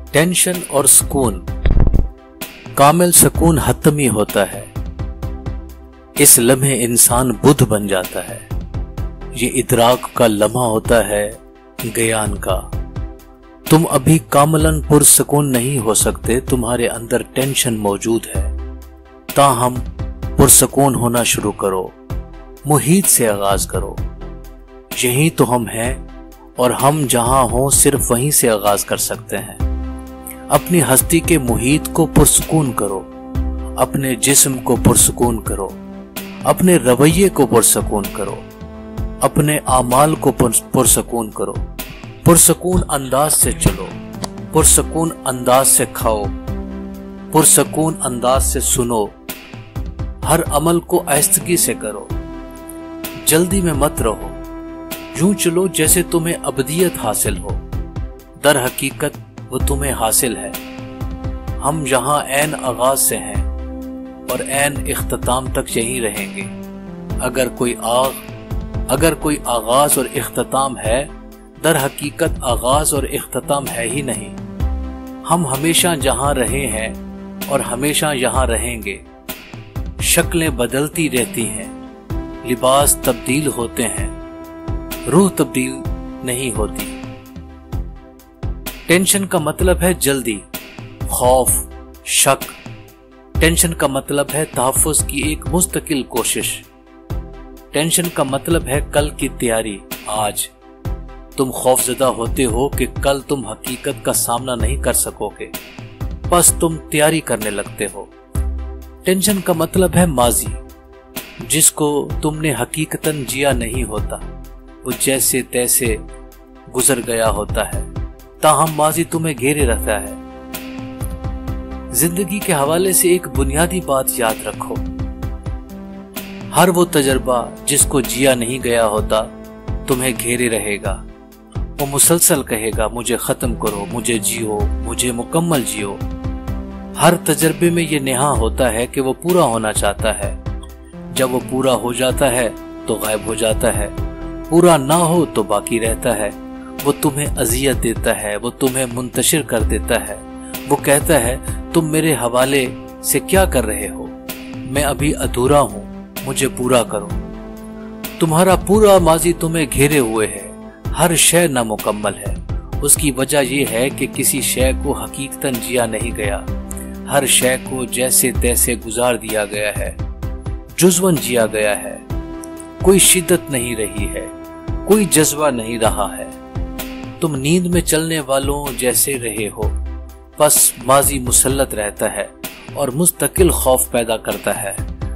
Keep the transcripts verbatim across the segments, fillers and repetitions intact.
Tension और सुकून। कामिल सुकून हतमी होता है। इस लम्हे इंसान बुद्ध बन जाता है। ये इदराक का लम्हा होता है ज्ञान का। तुम अभी कामलन पुरसुकून नहीं हो सकते, तुम्हारे अंदर टेंशन मौजूद है। ताहम पुरसुकून होना शुरू करो, मुहीत से आगाज करो। यही तो हम हैं और हम जहां हों सिर्फ वहीं से आगाज कर सकते हैं। अपनी हस्ती के मुहीत को पुरसुकून करो, अपने जिस्म को पुरसुकून करो, अपने रवैये को पुरसुकून करो, अपने आमाल को पुरसुकून करो। पुरसुकून अंदाज से चलो, पुरसुकून अंदाज से खाओ, पुरसुकून अंदाज से सुनो। हर अमल को आहिस्तगी से करो, जल्दी में मत रहो। यूं चलो जैसे तुम्हें अबदियत हासिल हो। दर हकीकत वो तुम्हें हासिल है। हम यहाँ ऐन आगाज से हैं और ऐन इख्तिताम तक यहीं रहेंगे। अगर कोई आग अगर कोई आगाज और इख्तिताम है, दर हकीकत आगाज और इख्तिताम है ही नहीं। हम हमेशा जहाँ रहे हैं और हमेशा यहाँ रहेंगे। शक्लें बदलती रहती हैं, लिबास तब्दील होते हैं, रूह तब्दील नहीं होती। टेंशन का मतलब है जल्दी, खौफ, शक। टेंशन का मतलब है तहफ़्फ़ुज़ की एक मुस्तकिल कोशिश। टेंशन का मतलब है कल की तैयारी आज। तुम खौफजदा होते हो कि कल तुम हकीकत का सामना नहीं कर सकोगे, बस तुम तैयारी करने लगते हो। टेंशन का मतलब है माजी, जिसको तुमने हकीकतन जिया नहीं होता, वो जैसे तैसे गुजर गया होता है, ताहम माजी तुम्हें घेरे रहता है। जिंदगी के हवाले से एक बुनियादी बात याद रखो, हर वो तजर्बा जिसको जिया नहीं गया होता तुम्हें घेरे रहेगा। वो मुसलसल कहेगा मुझे खत्म करो, मुझे जियो, मुझे मुकम्मल जियो। हर तजर्बे में ये नेहा होता है कि वो पूरा होना चाहता है। जब वो पूरा हो जाता है तो गायब हो जाता है, पूरा ना हो तो बाकी रहता है। वो तुम्हें अजियत देता है, वो तुम्हें मुंतशिर कर देता है। वो कहता है तुम मेरे हवाले से क्या कर रहे हो, मैं अभी अधूरा हूं, मुझे पूरा करो। तुम्हारा पूरा माजी तुम्हें घेरे हुए है, हर शय नामुकम्मल है। उसकी वजह यह है कि किसी शय को हकीकतन जिया नहीं गया, हर शय को जैसे तैसे गुजार दिया गया है, जुज़वन जिया गया है। कोई शिद्दत नहीं रही है, कोई जज्बा नहीं रहा है। तुम नींद में चलने वालों जैसे रहे हो, बस माजी मुसल्लत रहता है और मुस्तकिल खौफ पैदा करता है।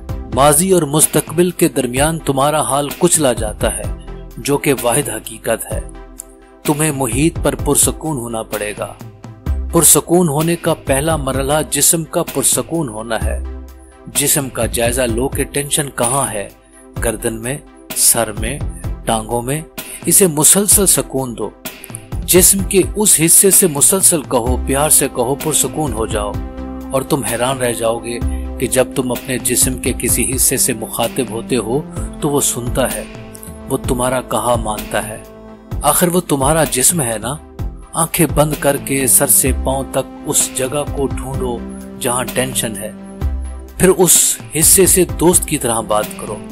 माजी और मुस्तकबिल के दरमियान तुम्हारा हाल कुचला जाता है, जो कि वाहिद हकीकत है। तुम्हें मुहीत पर पुरसुकून होना पड़ेगा। पुरसुकून होने का पहला मरहला जिस्म का पुरसुकून होना है। जिस्म का जायजा लो कि टेंशन कहाँ है, गर्दन में, सर में, टांगों में। इसे मुसलसल सुकून दो। जिस्म के उस हिस्से से मुसलसल कहो, प्यार से कहो, पुरसुकून हो जाओ। और तुम हैरान रह जाओगे कि जब तुम अपने जिस्म के किसी हिस्से से मुखातिब होते हो तो वो सुनता है, वो तुम्हारा कहा मानता है। आखिर वो तुम्हारा जिस्म है ना। आंखें बंद करके सर से पांव तक उस जगह को ढूंढो जहां टेंशन है। फिर उस हिस्से से दोस्त की तरह बात करो।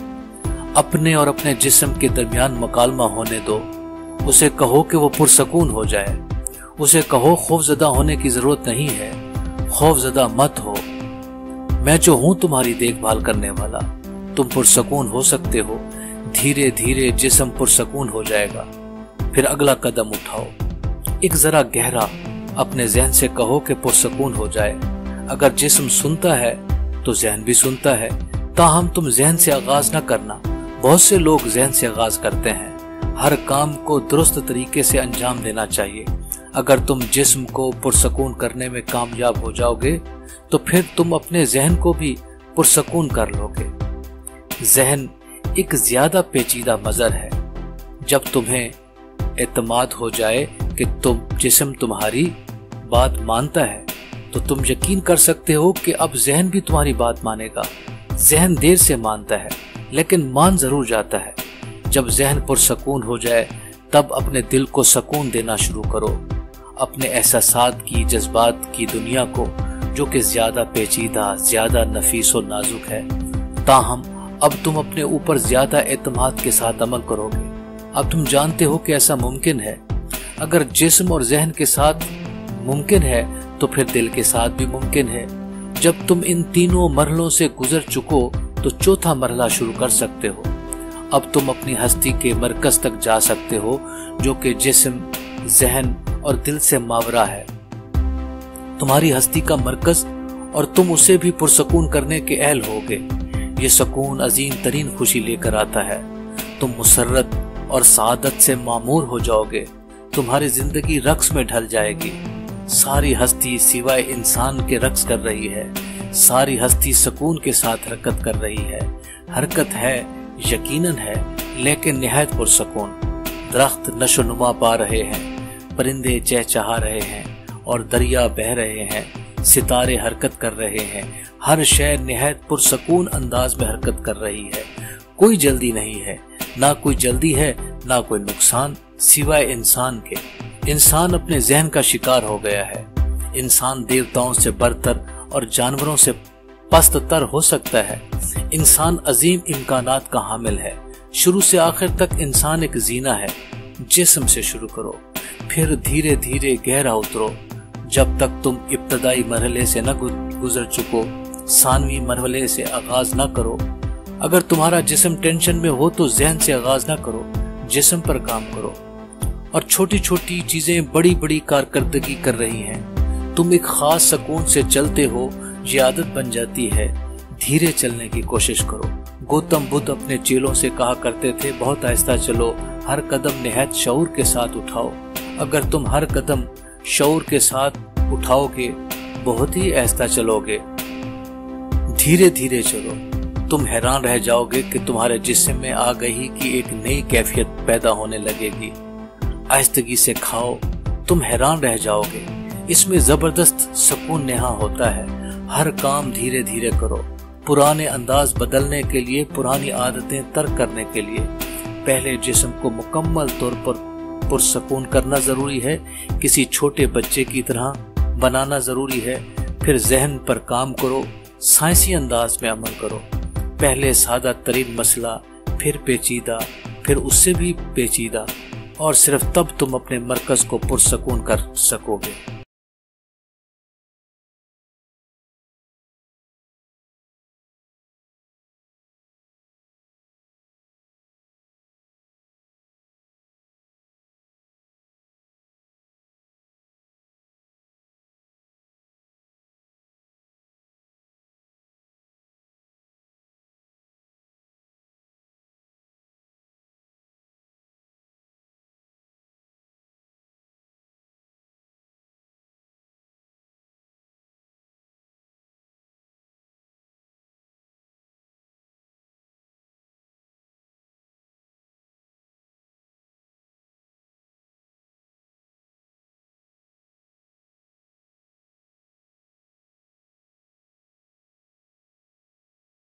अपने और अपने जिस्म के दरमियान मुकालमा होने दो। उसे कहो कि वो पुरसुकून हो जाए। उसे कहो खौफजदा होने की जरूरत नहीं है, खौफजदा मत हो, मैं जो हूं तुम्हारी देखभाल करने वाला। तुम पुरसुकून हो सकते हो। धीरे धीरे जिस्म पुरसुकून हो जाएगा। फिर अगला कदम उठाओ। एक जरा गहरा अपने जहन से कहो कि पुरसुकून हो जाए। अगर जिस्म सुनता है तो जहन भी सुनता है। ताहम तुम जहन से आगाज न करना। बहुत से लोग जहन से आगाज करते हैं। हर काम को दुरुस्त तरीके से अंजाम देना चाहिए। अगर तुम जिस्म को पुरसुकून करने में कामयाब हो जाओगे तो फिर तुम अपने जहन को भी पुरसुकून कर लोगे। जहन एक ज्यादा पेचीदा मजर है। जब तुम्हें एतमाद हो जाए कि तुम जिस्म तुम्हारी बात मानता है तो तुम यकीन कर सकते हो कि अब जहन भी तुम्हारी बात मानेगा। जहन देर से मानता है लेकिन मान जरूर जाता है। जब जहन पुरसुकून हो जाए तब अपने दिल को सुकून देना शुरू करो। اپنے احساسات کی، جذبات کی دنیا کو جو کہ زیادہ پیچیدہ، زیادہ نفیس و نازک ہے، تاہم اب تم اپنے اوپر زیادہ اعتماد کے ساتھ عمل کرو گے۔ اب تم جانتے ہو کہ ایسا ممکن ہے۔ اگر جسم اور ذہن کے ساتھ ممکن ہے تو پھر دل کے ساتھ بھی ممکن ہے۔ جب تم ان تینوں مرحلوں سے گزر چکو تو چوتھا مرحلہ شروع کر سکتے ہو۔ اب تم اپنی ہستی کے مرکز تک جا سکتے ہو جو کہ جسم، ذہن اور دل سے ماورا ہے۔ تمہاری ہستی کا مرکز، اور تم اسے بھی پرسکون کرنے کے اہل ہوگے۔ یہ سکون عظیم ترین خوشی لے کر آتا ہے۔ تم مسرت اور سعادت سے معمور ہو جاؤ گے۔ تمہاری زندگی رقص میں ڈھل جائے گی۔ ساری ہستی سوائے انسان کے رقص کر رہی ہے۔ ساری ہستی سکون کے ساتھ حرکت کر رہی ہے۔ حرکت ہے، یقیناً ہے، لیکن نہایت پرسکون۔ درخت نشو نما پا رہے ہیں، پرندے چہچہا رہے ہیں اور دریا بہہ رہے ہیں، ستارے حرکت کر رہے ہیں۔ ہر شے نہایت پرسکون انداز میں حرکت کر رہی ہے۔ کوئی جلدی نہیں ہے، نہ کوئی جلدی ہے، نہ کوئی نقصان، سوائے انسان کے۔ انسان اپنے ذہن کا شکار ہو گیا ہے۔ انسان دیوتاؤں سے برتر اور جانوروں سے پست تر ہو سکتا ہے۔ انسان عظیم امکانات کا حامل ہے۔ شروع سے آخر تک انسان ایک زینہ ہے۔ جسم سے شروع کرو، پھر دھیرے دھیرے گہرا اترو۔ جب تک تم ابتدائی مرحلے سے نہ گزر چکو، ثانوی مرحلے سے آغاز نہ کرو۔ اگر تمہارا جسم ٹینشن میں ہو تو ذہن سے آغاز نہ کرو، جسم پر کام کرو۔ اور چھوٹی چھوٹی چیزیں بڑی بڑی کارکردگی کر رہی ہیں۔ تم ایک خاص سکون سے چلتے ہو، یہ عادت بن جاتی ہے۔ دھیرے چلنے کی کوشش کرو۔ گوتم بدھ اپنے چیلوں سے کہا کرتے تھے، بہت آہستہ چلو، ہر قدم نہایت شعور کے ساتھ اٹھاؤ۔ اگر تم ہر قدم شعور کے ساتھ اٹھاؤ گے، بہت ہی آہستہ چلو گے، دھیرے دھیرے چلو، تم حیران رہ جاؤ گے کہ تمہارے جسم میں آگہی کی ایک نئی کیفیت پیدا ہونے لگے گی۔ آہستگی سے کھاؤ، تم حیران رہ جاؤ گے۔ اس میں زبردست سکون نہاں ہوتا ہے۔ ہر کام دھیرے دھیرے کرو۔ پرانے انداز بدلنے کے لیے، پرانی عادتیں ترک کرنے کے لیے پہلے جسم کو مکمل طور پر پرسکون کرنا ضروری ہے، کسی چھوٹے بچے کی طرح بنانا ضروری ہے۔ پھر ذہن پر کام کرو، سائنسی انداز میں عمل کرو۔ پہلے سادہ ترین مسئلہ، پھر پیچیدہ، پھر اس سے بھی پیچیدہ، اور صرف تب تم اپنے مرکز کو پرسکون کر سکو گے۔